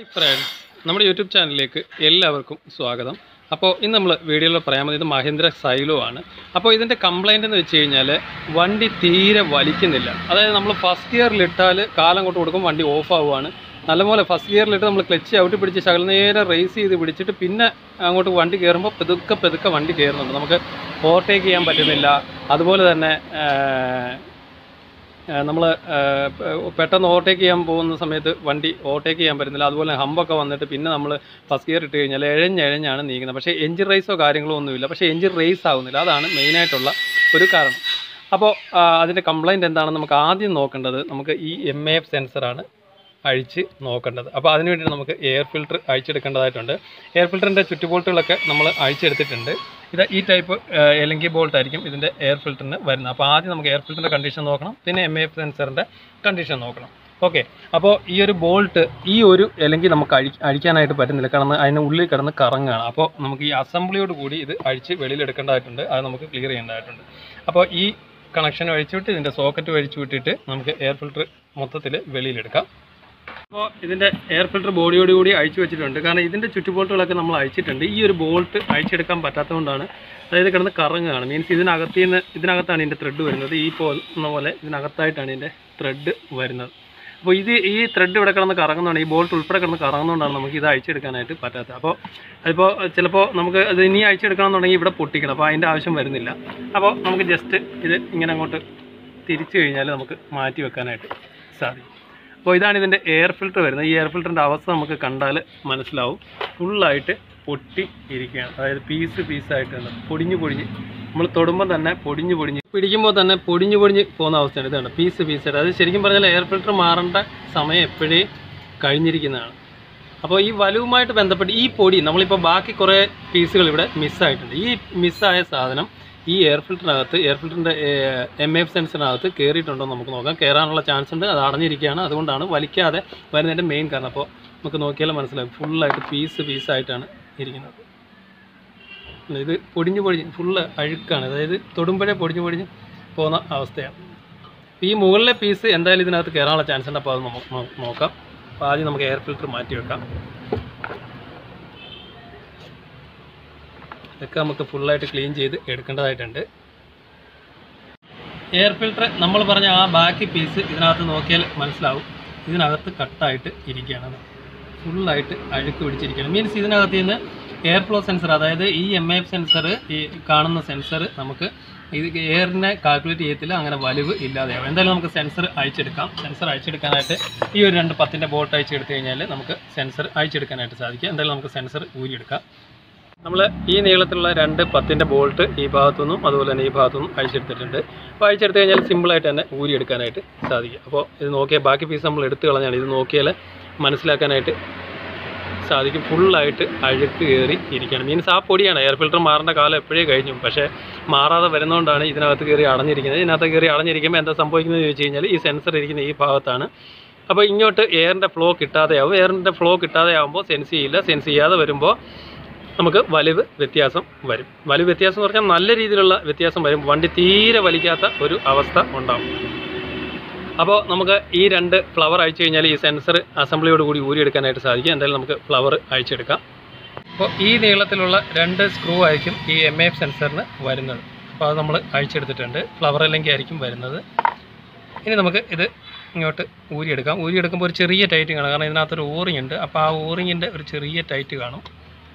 Friends, നമ്മുടെ YouTube ചാനലിലേക്ക് എല്ലാവർക്കും സ്വാഗതം. അപ്പോൾ ഇന്ന് നമ്മൾ വീഡിയോയിൽ പറയാൻ ഇത് മഹീന്ദ്ര xylo ആണ്. അപ്പോൾ ഇതിൻ്റെ കംപ്ലൈൻ്റ് എന്ന് വെച്ച് കഴിഞ്ഞാൽ വണ്ടി തീരെ വലിക്കുന്നില്ല. അതായത് നമ്മൾ ഫസ്റ്റ് ഗിയറിലിട്ടാൽ കാലം കൊണ്ട് കൊടുക്കും വണ്ടി ഓഫ് ആവുകയാണ്. നല്ലപോലെ ഫസ്റ്റ് ഗിയറിലിട്ട് നമ്മൾ ക്ലച്ച് ഔട്ടി പിടിച്ച് ശകലം നേരെ റേസ് ചെയ്ത് പിടിച്ചിട്ട് പിന്നെ അങ്ങോട്ട് വണ്ടി കയറുമ്പോൾ പെതുക്കെ വണ്ടി കയറുന്നുണ്ട്. നമുക്ക് ഓവർടേക്ക് ചെയ്യാൻ പറ്റുന്നില്ല. അതുപോലെ തന്നെ നമ്മൾ പെട്ടെന്ന് ഓവർടേക്ക് ചെയ്യാൻ പോകുന്ന സമയത്ത് വണ്ടി ഓവർടേക്ക് ചെയ്യാൻ പറ്റുന്നില്ല. അതുപോലെ ഹമ്പൊക്കെ വന്നിട്ട് പിന്നെ നമ്മൾ ഫസ്റ്റ് ഗിയർ ഇട്ട് കഴിഞ്ഞാൽ എഴഞ്ഞാണ് നീങ്ങുന്നത്. പക്ഷേ എഞ്ചിൻ റേസോ കാര്യങ്ങളോ ഒന്നുമില്ല. പക്ഷേ എഞ്ചിൻ റേസ് ആവുന്നില്ല. അതാണ് മെയിനായിട്ടുള്ള ഒരു കാരണം. അപ്പോൾ അതിൻ്റെ കംപ്ലൈൻറ്റ് എന്താണെന്ന് നമുക്ക് ആദ്യം നോക്കേണ്ടത്, നമുക്ക് ഈ MAF സെൻസറാണ് അഴിച്ച് നോക്കേണ്ടത്. അപ്പോൾ അതിന് വേണ്ടിയിട്ട് നമുക്ക് എയർ ഫിൽറ്റർ അഴിച്ചെടുക്കേണ്ടതായിട്ടുണ്ട്. എയർ ഫിൽറ്ററിൻ്റെ ചുറ്റുബോൾട്ടുകളൊക്കെ നമ്മൾ അഴിച്ചെടുത്തിട്ടുണ്ട്. ഇത് ഈ ടൈപ്പ് എലങ്കി ബോൾട്ട് ആയിരിക്കും ഇതിൻ്റെ എയർ ഫിൽറ്ററിന് വരുന്നത്. അപ്പോൾ ആദ്യം നമുക്ക് എയർ ഫിൽറ്ററിൻ്റെ കണ്ടീഷൻ നോക്കണം, പിന്നെ MAF സെൻസറിൻ്റെ കണ്ടീഷൻ നോക്കണം. ഓക്കെ, അപ്പോൾ ഈ ഒരു ബോൾട്ട് ഈ ഒരു എലങ്കി നമുക്ക് അഴിക്കാനായിട്ട് പറ്റുന്നില്ല, കാരണം അതിന് ഉള്ളിൽ കിടന്ന് കറങ്ങുകയാണ്. അപ്പോൾ നമുക്ക് ഈ അസംബ്ലിയോട് കൂടി ഇത് അഴിച്ച് വെളിയിലെടുക്കേണ്ടതായിട്ടുണ്ട്. അത് നമുക്ക് ക്ലിയർ ചെയ്യേണ്ടതായിട്ടുണ്ട്. അപ്പോൾ ഈ കണക്ഷൻ അഴിച്ചുവിട്ട് ഇതിൻ്റെ സോക്കറ്റ് അഴിച്ചു വിട്ടിട്ട് നമുക്ക് എയർ ഫിൽറ്റർ മൊത്തത്തിൽ വെളിയിലെടുക്കാം. അപ്പോൾ ഇതിൻ്റെ എയർ ഫിൽറ്റർ ബോഡിയോട് കൂടി അഴിച്ചു വെച്ചിട്ടുണ്ട്, കാരണം ഇതിൻ്റെ ചുറ്റുബോൾട്ടുകളൊക്കെ നമ്മൾ അഴിച്ചിട്ടുണ്ട്. ഈ ഒരു ബോൾട്ട് അഴിച്ചെടുക്കാൻ പറ്റാത്തതുകൊണ്ടാണ്, അതായത് കിടന്ന് കറങ്ങുകയാണ്. മീൻസ് ഇതിനകത്താണ് ഇതിൻ്റെ ത്രെഡ് വരുന്നത്. ഈ പോകുന്ന പോലെ ഇതിനകത്തായിട്ടാണ് ഇതിൻ്റെ ത്രെഡ് വരുന്നത്. അപ്പോൾ ഈ ത്രെഡ് ഇവിടെ കിടന്ന് കറങ്ങുന്നതാണ്, ഈ ബോൾട്ട് ഉൾപ്പെടെ കിടന്ന് കറങ്ങുന്നതുകൊണ്ടാണ് നമുക്ക് ഇത് അഴിച്ചെടുക്കാനായിട്ട് പറ്റാത്തത്. അപ്പോൾ അതിപ്പോൾ ചിലപ്പോൾ നമുക്ക് ഇത് ഇനി അഴിച്ചെടുക്കണമെന്നുണ്ടെങ്കിൽ ഇവിടെ പൊട്ടിക്കണം. അപ്പോൾ അതിൻ്റെ ആവശ്യം വരുന്നില്ല. അപ്പോൾ നമുക്ക് ജസ്റ്റ് ഇത് ഇങ്ങനെ അങ്ങോട്ട് തിരിച്ചു കഴിഞ്ഞാൽ നമുക്ക് മാറ്റി വെക്കാനായിട്ട് സാധിക്കും. അപ്പോൾ ഇതാണ് ഇതിൻ്റെ എയർ ഫിൽറ്റർ വരുന്നത്. ഈ എയർ ഫിൽറ്ററിൻ്റെ അവസ്ഥ നമുക്ക് കണ്ടാൽ മനസ്സിലാവും. ഫുള്ളായിട്ട് പൊട്ടി ഇരിക്കുകയാണ്. അതായത് പീസായിട്ട് പൊടിഞ്ഞ് നമ്മൾ തൊടുമ്പോൾ തന്നെ പൊടിഞ്ഞ് പിടിക്കുമ്പോൾ തന്നെ പൊടിഞ്ഞ് പോകുന്ന അവസ്ഥയാണ്. ഇതാണ് പീസായിട്ട്. അത് ശരിക്കും പറഞ്ഞാൽ എയർ ഫിൽറ്റർ മാറേണ്ട സമയം എപ്പോഴേ കഴിഞ്ഞിരിക്കുന്നതാണ്. അപ്പോൾ ഈ വലുവുമായിട്ട് ബന്ധപ്പെട്ട് ഈ പൊടി നമ്മളിപ്പോൾ ബാക്കി കുറേ പീസുകൾ ഇവിടെ മിസ്സായിട്ടുണ്ട്. ഈ മിസ്സായ സാധനം ഈ എയർ ഫിൽറ്ററിൻ്റെ MAF സെൻസറിനകത്ത് കയറിയിട്ടുണ്ടോ എന്ന് നമുക്ക് നോക്കാം. കയറാനുള്ള ചാൻസ് ഉണ്ട്. അത് അടഞ്ഞിരിക്കുകയാണ്. അതുകൊണ്ടാണ് വലിക്കാതെ വരുന്നതിൻ്റെ മെയിൻ കാരണം. അപ്പോൾ നമുക്ക് നോക്കിയാലും മനസ്സിലാവും, ഫുള്ളായിട്ട് പീസായിട്ടാണ് ഇരിക്കുന്നത്. ഇത് പൊടിഞ്ഞ് ഫുള്ള് അഴുക്കാണ്. അതായത് തൊടുമ്പോഴേ പൊടിഞ്ഞ് പോകുന്ന അവസ്ഥയാണ്. ഈ മുകളിലെ പീസ് എന്തായാലും ഇതിനകത്ത് കയറാനുള്ള ചാൻസ് ഉണ്ട്. അപ്പോൾ അത് നമുക്ക് നോക്കാം. അപ്പോൾ ആദ്യം നമുക്ക് എയർ ഫിൽറ്റർ മാറ്റി വെക്കാം. ഇതൊക്കെ നമുക്ക് ഫുള്ളായിട്ട് ക്ലീൻ ചെയ്ത് എടുക്കേണ്ടതായിട്ടുണ്ട്. എയർ ഫിൽറ്റർ നമ്മൾ പറഞ്ഞ ആ ബാക്കി പീസ് ഇതിനകത്ത് നോക്കിയാൽ മനസ്സിലാവും, ഇതിനകത്ത് കട്ടായിട്ട് ഇരിക്കുകയാണ്. ഫുള്ളായിട്ട് അഴുക്ക് പിടിച്ചിരിക്കുകയാണ്. മീൻസ് ഇതിനകത്ത് നിന്ന് എയർ ഫ്ലോ സെൻസർ, അതായത് ഈ MAF സെൻസർ, ഈ കാണുന്ന സെൻസർ നമുക്ക് ഇത് എയറിനെ കാൽക്കുലേറ്റ് ചെയ്യത്തില്ല, അങ്ങനെ വലിവ് ഇല്ലാതെയാവും. എന്തായാലും നമുക്ക് സെൻസർ അഴിച്ചെടുക്കാം. സെൻസർ അഴിച്ചെടുക്കാനായിട്ട് ഈ ഒരു 2 10-ൻ്റെ ബോൾട്ട് അഴിച്ചെടുത്ത് കഴിഞ്ഞാൽ നമുക്ക് സെൻസർ അഴിച്ചെടുക്കാനായിട്ട് സാധിക്കും. എന്തായാലും നമുക്ക് സെൻസർ ഊരിയെടുക്കാം. നമ്മൾ ഈ നീളത്തിലുള്ള 2 10-ൻ്റെ ബോൾട്ട് ഈ ഭാഗത്തുനിന്നും അതുപോലെ തന്നെ ഈ ഭാഗത്തുനിന്നും അഴിച്ചെടുത്തിട്ടുണ്ട്. അപ്പോൾ അഴിച്ചെടുത്ത് കഴിഞ്ഞാൽ സിമ്പിളായിട്ട് തന്നെ ഊരിയെടുക്കാനായിട്ട് സാധിക്കും. അപ്പോൾ ഇത് നോക്കിയാൽ ബാക്കി പീസ് നമ്മൾ എടുത്തു കളഞ്ഞാണ്. ഇത് നോക്കിയാൽ മനസ്സിലാക്കാനായിട്ട് സാധിക്കും. ഫുള്ളായിട്ട് അഴുക്ക് കയറി ഇരിക്കുകയാണ്. മീൻസ് ആ പൊടിയാണ്. എയർ ഫിൽറ്റർ മാറേണ്ട കാലം എപ്പോഴേ കഴിഞ്ഞു, പക്ഷേ മാറാതെ വരുന്നതുകൊണ്ടാണ് ഇതിനകത്ത് കയറി അടഞ്ഞിരിക്കുന്നത്. ഇതിനകത്ത് കയറി അടഞ്ഞിരിക്കുമ്പോൾ എന്താ സംഭവിക്കുന്നത് ചോദിച്ചു കഴിഞ്ഞാൽ ഈ സെൻസർ ഇരിക്കുന്ന ഈ ഭാഗത്താണ്. അപ്പോൾ ഇങ്ങോട്ട് എയറിൻ്റെ ഫ്ലോ കിട്ടാതെയാവും. എയറിൻ്റെ ഫ്ലോ കിട്ടാതെയാവുമ്പോൾ സെൻസ് ചെയ്യാതെ വരുമ്പോൾ നമുക്ക് വലിവ് വ്യത്യാസം വരും. വലിവ് വ്യത്യാസം എന്ന് പറഞ്ഞാൽ നല്ല രീതിയിലുള്ള വ്യത്യാസം വരും. വണ്ടി തീരെ വലിക്കാത്ത ഒരു അവസ്ഥ ഉണ്ടാകും. അപ്പോൾ നമുക്ക് ഈ 2 ഫ്ലവർ അഴിച്ചു കഴിഞ്ഞാൽ ഈ സെൻസർ അസംബ്ലിയോട് കൂടി ഊരിയെടുക്കാനായിട്ട് സാധിക്കും. എന്തായാലും നമുക്ക് ഫ്ലവർ അഴിച്ചെടുക്കാം. അപ്പോൾ ഈ നീളത്തിലുള്ള 2 സ്ക്രൂ ആയിരിക്കും ഈ MAF സെൻസറിന് വരുന്നത്. അപ്പോൾ അത് നമ്മൾ അഴിച്ചെടുത്തിട്ടുണ്ട്. ഫ്ലവർ അല്ലെങ്കിൽ ആയിരിക്കും വരുന്നത്. ഇനി നമുക്ക് ഇത് ഇങ്ങോട്ട് ഊരിയെടുക്കാം. ഊരിയെടുക്കുമ്പോൾ ഒരു ചെറിയ ടൈറ്റ് കാണും, കാരണം ഇതിനകത്തൊരു ഓറിങ് ഉണ്ട്. അപ്പോൾ ആ ഓറിങ്ങിൻ്റെ ഒരു ചെറിയ ടൈറ്റ് കാണും.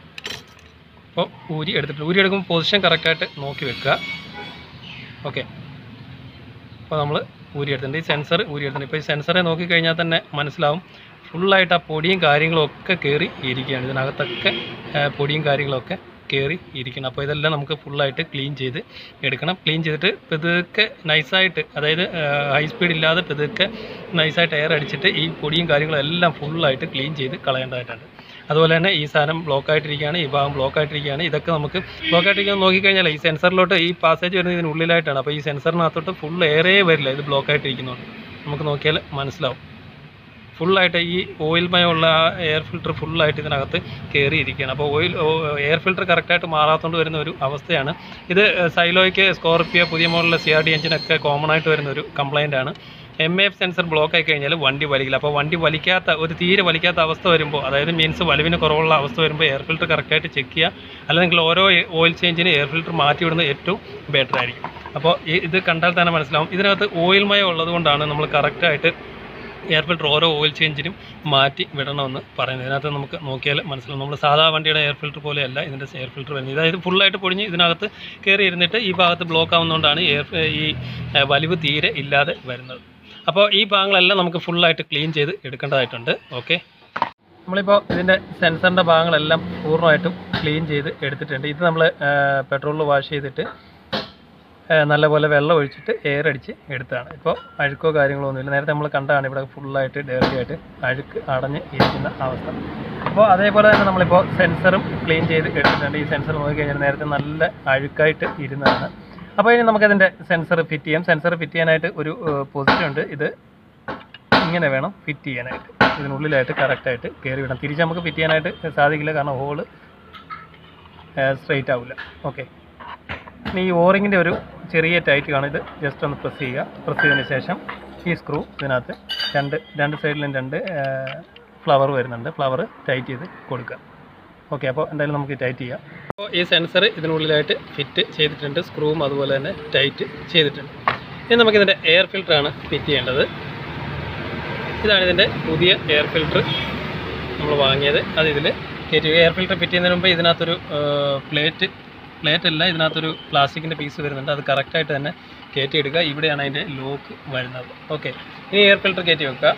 അപ്പോൾ ഊരിയെടുക്കുമ്പോൾ പൊസിഷൻ കറക്റ്റായിട്ട് നോക്കി വെക്കുക. ഓക്കെ, അപ്പോൾ നമ്മൾ ഊരിയെടുത്തിട്ടുണ്ട്. ഈ സെൻസർ ഊരിയെടുത്തിട്ടുണ്ട്. ഇപ്പോൾ ഈ സെൻസറെ നോക്കിക്കഴിഞ്ഞാൽ തന്നെ മനസ്സിലാവും, ഫുള്ളായിട്ട് ആ പൊടിയും കാര്യങ്ങളൊക്കെ കയറി ഇരിക്കുകയാണ്. ഇതിനകത്തൊക്കെ പൊടിയും കാര്യങ്ങളൊക്കെ കയറി ഇരിക്കണം. അപ്പോൾ ഇതെല്ലാം നമുക്ക് ഫുള്ളായിട്ട് ക്ലീൻ ചെയ്ത് എടുക്കണം. ക്ലീൻ ചെയ്തിട്ട് പെതുക്കെ നൈസായിട്ട്, അതായത് ഹൈ സ്പീഡ് ഇല്ലാതെ പെതുക്കെ നൈസായിട്ട് എയർ അടിച്ചിട്ട് ഈ പൊടിയും കാര്യങ്ങളും എല്ലാം ഫുള്ളായിട്ട് ക്ലീൻ ചെയ്ത് കളയേണ്ടതായിട്ടുണ്ട്. അതുപോലെ തന്നെ ഈ സാധനം ബ്ലോക്കായിട്ടിരിക്കുകയാണ്, ഈ ഭാഗം ബ്ലോക്കായിട്ടിരിക്കുകയാണ്. ഇതൊക്കെ നമുക്ക് ബ്ലോക്കായിട്ടിരിക്കുന്നത് നോക്കിക്കഴിഞ്ഞാൽ ഈ സെൻസറിലോട്ട് ഈ പാസേജ് വരുന്നത് ഇതിനുള്ളിലായിട്ടാണ്. അപ്പോൾ ഈ സെൻസറിനകത്തോട്ട് ഫുൾ എയറേ വരില്ല, ഇത് ബ്ലോക്കായിട്ടിരിക്കുന്നുണ്ട്. നമുക്ക് നോക്കിയാൽ മനസ്സിലാവും. ഫുള്ളായിട്ട് ഈ ഓയിൽമയമുള്ള ആ എയർ ഫിൽറ്റർ ഫുള്ളായിട്ട് ഇതിനകത്ത് കയറിയിരിക്കുകയാണ്. അപ്പോൾ എയർ ഫിൽറ്റർ കറക്റ്റായിട്ട് മാറാത്തതുകൊണ്ട് വരുന്ന ഒരു അവസ്ഥയാണ് ഇത്. xyloയ്ക്ക്, സ്കോർപിയോ, പുതിയ മോഡലിലെ CRD എഞ്ചിനൊക്കെ കോമൺ ആയിട്ട് വരുന്ന ഒരു കംപ്ലൈൻ്റ് ആണ്. MAF സെൻസർ ബ്ലോക്ക് ആയി കഴിഞ്ഞാൽ വണ്ടി വലിക്കില്ല. അപ്പോൾ വണ്ടി വലിക്കാത്ത തീരെ വലിക്കാത്ത അവസ്ഥ വരുമ്പോൾ, അതായത് മീൻസ് വലിവിന് കുറവുള്ള അവസ്ഥ വരുമ്പോൾ എയർ ഫിൽറ്റർ കറക്റ്റായിട്ട് ചെക്ക് ചെയ്യുക. അല്ലെങ്കിൽ ഓരോ ഓയിൽ ചേഞ്ചിന് എയർ ഫിൽറ്റർ മാറ്റി വിടുന്നത് ഏറ്റവും ബെറ്റർ ആയിരിക്കും. അപ്പോൾ ഇത് കണ്ടാൽ തന്നെ മനസ്സിലാവും. ഇതിനകത്ത് ഓയിൽ മയം ഉള്ളതുകൊണ്ടാണ് നമ്മൾ കറക്റ്റായിട്ട് എയർ ഫിൽറ്റർ ഓരോ ഓയിൽ ചേഞ്ചിനും മാറ്റി വിടണമെന്ന് പറയുന്നത്. ഇതിനകത്ത് നമുക്ക് നോക്കിയാൽ മനസ്സിലാവും. നമ്മൾ സാധാ വണ്ടിയുടെ എയർ ഫിൽറ്റർ പോലെയല്ല ഇതിൻ്റെ എയർ ഫിൽറ്റർ വരുന്നത്. അതായത് ഫുള്ളായിട്ട് പൊടിഞ്ഞ് ഇതിനകത്ത് കയറി ഇരുന്നിട്ട് ഈ ഭാഗത്ത് ബ്ലോക്ക് ആവുന്നതുകൊണ്ടാണ് ഈ വലിവ് തീരെ ഇല്ലാതെ വരുന്നത്. അപ്പോൾ ഈ ഭാഗങ്ങളെല്ലാം നമുക്ക് ഫുള്ളായിട്ട് ക്ലീൻ ചെയ്ത് എടുക്കേണ്ടതായിട്ടുണ്ട്. ഓക്കെ, നമ്മളിപ്പോൾ ഇതിൻ്റെ സെൻസറിൻ്റെ ഭാഗങ്ങളെല്ലാം പൂർണ്ണമായിട്ടും ക്ലീൻ ചെയ്ത് എടുത്തിട്ടുണ്ട്. ഇത് നമ്മൾ പെട്രോളിൽ വാഷ് ചെയ്തിട്ട് നല്ലപോലെ വെള്ളം ഒഴിച്ചിട്ട് എയർ അടിച്ച് എടുത്തതാണ്. ഇപ്പോൾ അഴുക്കോ കാര്യങ്ങളോ ഒന്നുമില്ല. നേരത്തെ നമ്മൾ കണ്ടാണ് ഇവിടെ ഫുള്ളായിട്ട് ഡേർട്ടി ആയിട്ട് അഴുക്ക് അടഞ്ഞ് ഇരിക്കുന്ന അവസ്ഥ. അപ്പോൾ അതേപോലെ തന്നെ നമ്മളിപ്പോൾ സെൻസറും ക്ലീൻ ചെയ്ത് എടുത്തിട്ടുണ്ട്. ഈ സെൻസർ നോക്കിക്കഴിഞ്ഞാൽ നേരത്തെ നല്ല അഴുക്കായിട്ട് ഇരുന്നതാണ്. അപ്പോൾ ഇനി നമുക്കതിൻ്റെ സെൻസർ ഫിറ്റ് ചെയ്യാം. സെൻസർ ഫിറ്റ് ചെയ്യാനായിട്ട് ഒരു പൊസിഷൻ ഉണ്ട്. ഇത് ഇങ്ങനെ വേണം ഫിറ്റ് ചെയ്യാനായിട്ട്. ഇതിനുള്ളിലായിട്ട് കറക്റ്റായിട്ട് കയറി വിടണം. തിരിച്ച് നമുക്ക് ഫിറ്റ് ചെയ്യാനായിട്ട് സാധിക്കില്ല, കാരണം ഹോള് സ്ട്രെയിറ്റ് ആവില്ല. ഓക്കെ, ഇനി ഈ ഓറിങ്ങിൻ്റെ ഒരു ചെറിയ ടൈറ്റ് കാണും. ഇത് ജസ്റ്റ് ഒന്ന് പ്രസ് ചെയ്യുക. പ്രസ് ചെയ്തതിന് ശേഷം ഈ സ്ക്രൂ ഇതിനകത്ത് രണ്ട് സൈഡിലും 2 ഫ്ലവർ വരുന്നുണ്ട്. ഫ്ലവർ ടൈറ്റ് ചെയ്ത് കൊടുക്കുക. ഓക്കെ, അപ്പോൾ എന്തായാലും നമുക്ക് ടൈറ്റ് ചെയ്യാം. അപ്പോൾ ഈ സെൻസർ ഇതിനുള്ളിലായിട്ട് ഫിറ്റ് ചെയ്തിട്ടുണ്ട്. സ്ക്രൂവും അതുപോലെ തന്നെ ടൈറ്റ് ചെയ്തിട്ടുണ്ട്. ഇനി നമുക്കിതിൻ്റെ എയർ ഫിൽറ്ററാണ് ഫിറ്റ് ചെയ്യേണ്ടത്. ഇതാണ് ഇതിൻ്റെ പുതിയ എയർ ഫിൽറ്റർ നമ്മൾ വാങ്ങിയത്. അത് ഇതിൽ കയറ്റി. എയർ ഫിൽറ്റർ ഫിറ്റ് ചെയ്യുന്നതിന് മുമ്പ് ഇതിനകത്തൊരു പ്ലേറ്റ് അല്ല, ഇതിനകത്തൊരു പ്ലാസ്റ്റിക്കിൻ്റെ പീസ് വരുന്നുണ്ട്. അത് കറക്റ്റായിട്ട് തന്നെ കയറ്റിയെടുക്കുക. ഇവിടെയാണ് അതിൻ്റെ ലോക്ക് വരുന്നത്. ഓക്കെ, ഇനി എയർ ഫിൽറ്റർ കയറ്റി വെക്കുക.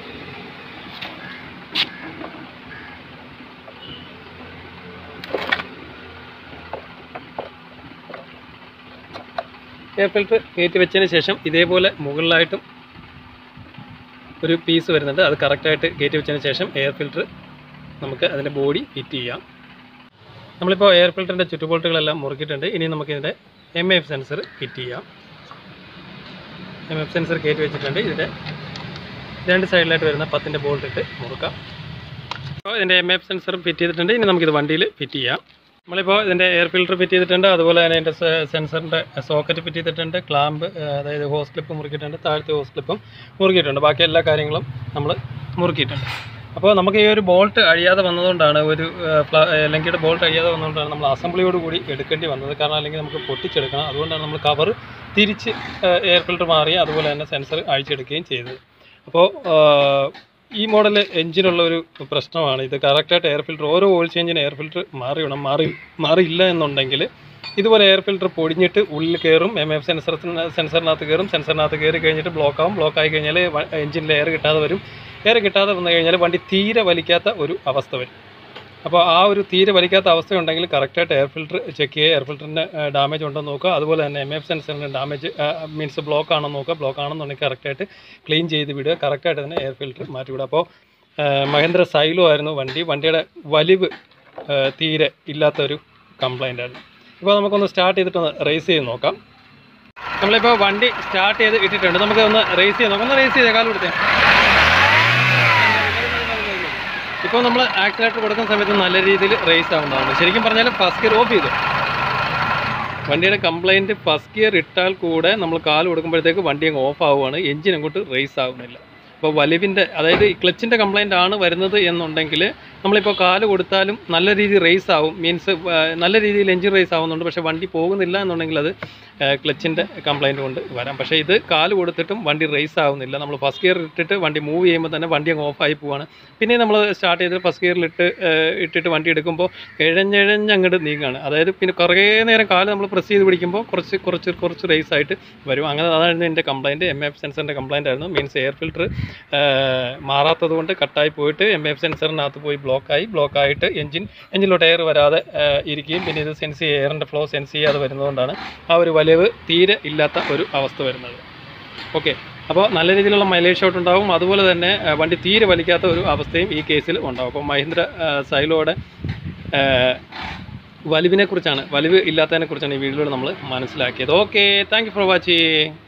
എയർ ഫിൽറ്റർ കയറ്റി വെച്ചതിന് ശേഷം ഇതേപോലെ മുകളിലായിട്ടും ഒരു പീസ് വരുന്നുണ്ട്. അത് കറക്റ്റായിട്ട് കയറ്റി വെച്ചതിന് ശേഷം എയർ ഫിൽറ്റർ നമുക്ക് അതിൻ്റെ ബോഡി ഫിറ്റ് ചെയ്യാം. നമ്മളിപ്പോൾ എയർ ഫിൽറ്ററിൻ്റെ ചുറ്റുപോൾട്ടുകളെല്ലാം മുറുക്കിയിട്ടുണ്ട്. ഇനി നമുക്കിതിൻ്റെ MAF സെൻസർ ഫിറ്റ് ചെയ്യാം. MAF സെൻസർ കയറ്റി വെച്ചിട്ടുണ്ട്. ഇതിൻ്റെ 2 സൈഡിലായിട്ട് വരുന്ന 10ൻ്റെ ബോൾട്ട് ഇട്ട് മുറുക്കാം. അപ്പോൾ ഇതിൻ്റെ MAF സെൻസർ ഫിറ്റ് ചെയ്തിട്ടുണ്ട്. ഇനി നമുക്കിത് വണ്ടിയിൽ ഫിറ്റ് ചെയ്യാം. നമ്മളിപ്പോൾ ഇതിൻ്റെ എയർ ഫിൽറ്റർ ഫിറ്റ് ചെയ്തിട്ടുണ്ട്. അതുപോലെ തന്നെ ഇതിൻ്റെ സെൻസറിൻ്റെ സോക്കറ്റ് ഫിറ്റ് ചെയ്തിട്ടുണ്ട്. ക്ലാമ്പ്, അതായത് ഹോസ് ക്ലിപ്പ് മുറുക്കിയിട്ടുണ്ട്. താഴത്തെ ഹോസ് ക്ലിപ്പും മുറുക്കിയിട്ടുണ്ട്. ബാക്കി എല്ലാ കാര്യങ്ങളും നമ്മൾ മുറുക്കിയിട്ടുണ്ട്. അപ്പോൾ നമുക്ക് ഈ ഒരു ബോൾട്ട് അഴിയാതെ വന്നതുകൊണ്ടാണ്, ലങ്കിയുടെ ബോൾട്ട് അഴിയാതെ വന്നതുകൊണ്ടാണ് നമ്മൾ അസംബ്ലിയോട് കൂടി എടുക്കേണ്ടി വന്നത്. കാരണം അല്ലെങ്കിൽ നമുക്ക് പൊട്ടിച്ചെടുക്കണം. അതുകൊണ്ടാണ് നമ്മൾ കവർ തിരിച്ച് എയർ ഫിൽറ്റർ മാറി അതുപോലെ തന്നെ സെൻസർ അഴിച്ചെടുക്കുകയും ചെയ്തത്. അപ്പോൾ ഈ മോഡൽ എഞ്ചിനുള്ള ഒരു പ്രശ്നമാണ് ഇത്. കറക്റ്റായിട്ട് എയർ ഫിൽറ്റർ ഓരോ ഓയിൽ ചേഞ്ചിന് എയർ ഫിൽറ്റർ മാറിയില്ല എന്നുണ്ടെങ്കിൽ ഇതുപോലെ എയർ ഫിൽറ്റർ പൊടിഞ്ഞിട്ട് ഉള്ളിൽ കയറും. MAF സെൻസറിനകത്ത് കയറും. സെൻസറിനകത്ത് കയറി കഴിഞ്ഞിട്ട് ബ്ലോക്ക് ആയി കഴിഞ്ഞാൽ എഞ്ചിനിൽ എയർ കിട്ടാതെ വരും. എയർ കിട്ടാതെ വന്നു കഴിഞ്ഞാൽ വണ്ടി തീരെ വലിക്കാത്ത ഒരു അവസ്ഥ വരും. അപ്പോൾ ആ ഒരു തീരെ വലിക്കാത്ത അവസ്ഥ ഉണ്ടെങ്കിൽ കറക്റ്റായിട്ട് എയർ ഫിൽറ്റർ ചെക്ക് ചെയ്യുക. എയർ ഫിൽറ്ററിൻ്റെ ഡാമേജ് ഉണ്ടോ നോക്കുക. അതുപോലെ തന്നെ MAF സെൻസറിൻ്റെ ഡാമേജ് മീൻസ് ബ്ലോക്ക് ആണോ നോക്കുക. ബ്ലോക്ക് ആണെന്നുണ്ടെങ്കിൽ കറക്റ്റായിട്ട് ക്ലീൻ ചെയ്ത് വിടുക. കറക്റ്റായിട്ട് തന്നെ എയർ ഫിൽറ്റർ മാറ്റി വിടുക. അപ്പോൾ മഹീന്ദ്ര xylo ആയിരുന്നു വണ്ടിയുടെ വലിവ് തീരെ ഇല്ലാത്തൊരു കംപ്ലൈൻ്റ് ആയിരുന്നു. ഇപ്പോൾ നമുക്കൊന്ന് സ്റ്റാർട്ട് ചെയ്തിട്ടൊന്ന് റേസ് ചെയ്ത് നോക്കാം. നമ്മളിപ്പോൾ വണ്ടി സ്റ്റാർട്ട് ചെയ്ത് ഇട്ടിട്ടുണ്ട്. നമുക്ക് ഒന്ന് റേസ് ചെയ്ത് നോക്കാം. ഒന്ന് റേസ് ചെയ്തേ, കാല് കൊടുത്തേ. ഇപ്പോൾ നമ്മൾ ആക്സിലേറ്റർ കൊടുക്കുന്ന സമയത്ത് നല്ല രീതിയിൽ റേസ് ആവുന്നതാണ്. ശരിക്കും പറഞ്ഞാൽ ഫസ്റ്റ് ഗിയർ ഓഫ് ചെയ്തു. വണ്ടിയുടെ കംപ്ലൈൻറ്റ് ഫസ്റ്റ് ഗിയർ ഇട്ടാൽ കൂടെ നമ്മൾ കാല് കൊടുക്കുമ്പോഴത്തേക്ക് വണ്ടി അങ്ങ് ഓഫ് ആവുകയാണ്. എഞ്ചിൻ അങ്ങോട്ട് റേസ് ആവുന്നില്ല. അപ്പോൾ വലിവിൻ്റെ, അതായത് ഈ ക്ലച്ചിൻ്റെ കംപ്ലൈൻ്റ് ആണ് വരുന്നത് എന്നുണ്ടെങ്കിൽ നമ്മളിപ്പോൾ കാല് കൊടുത്താലും നല്ല രീതിയിൽ റേസ് ആവും. മീൻസ് നല്ല രീതിയിൽ എഞ്ചിൻ റേസ് ആവുന്നുണ്ട്. പക്ഷേ വണ്ടി പോകുന്നില്ല എന്നുണ്ടെങ്കിൽ അത് ക്ലച്ചിൻ്റെ കംപ്ലൈൻറ്റ് കൊണ്ട് വരാം. പക്ഷേ ഇത് കാല് കൊടുത്തിട്ടും വണ്ടി റേസ് ആവുന്നില്ല. നമ്മൾ ഫസ്റ്റ് ഗിയർ ഇട്ടിട്ട് വണ്ടി മൂവ് ചെയ്യുമ്പോൾ തന്നെ വണ്ടി അങ്ങ് ഓഫായി പോവാണ്. പിന്നെ നമ്മൾ സ്റ്റാർട്ട് ചെയ്ത് ഫസ്റ്റ് ഗിയറിൽ ഇട്ടിട്ട് വണ്ടി എടുക്കുമ്പോൾ ഇഴഞ്ഞ് അങ്ങോട്ട് നീങ്ങുകയാണ്. അതായത് പിന്നെ കുറേ നേരം കാല് നമ്മൾ പ്രസ് ചെയ്ത് പിടിക്കുമ്പോൾ കുറച്ച് റേസ് ആയിട്ട് വരും. അങ്ങനെ അതായിരുന്നു എൻ്റെ കംപ്ലൈൻറ്റ്. MAF സെൻസറിൻ്റെ കംപ്ലൈൻ്റ് ആയിരുന്നു. മീൻസ് എയർ ഫിൽറ്റർ മാറാത്തത് കൊണ്ട് കട്ടായി പോയിട്ട് MAF സെൻസറിനകത്ത് പോയി ബ്ലോക്കായിട്ട് എഞ്ചിനിലോട്ട് എയർ വരാതെ ഇരിക്കുകയും പിന്നെ ഇത് സെൻസ് ചെയ്യുക, എയറിൻ്റെ ഫ്ലോ സെൻസ് ചെയ്യാതെ വരുന്നതുകൊണ്ടാണ് ആ ഒരു വലിവ് തീരെ ഇല്ലാത്ത ഒരു അവസ്ഥ വരുന്നത്. ഓക്കെ, അപ്പോൾ നല്ല രീതിയിലുള്ള മൈലേജ് ഷോട്ട് ഉണ്ടാകും. അതുപോലെ തന്നെ വണ്ടി തീരെ വലിക്കാത്ത ഒരു അവസ്ഥയും ഈ കേസിൽ ഉണ്ടാകും. അപ്പോൾ മഹീന്ദ്ര xyloയുടെ വലിവ് ഇല്ലാത്തതിനെക്കുറിച്ചാണ് ഈ വീഡിയോയിൽ നമ്മൾ മനസ്സിലാക്കിയത്. Okay, thank you for watching.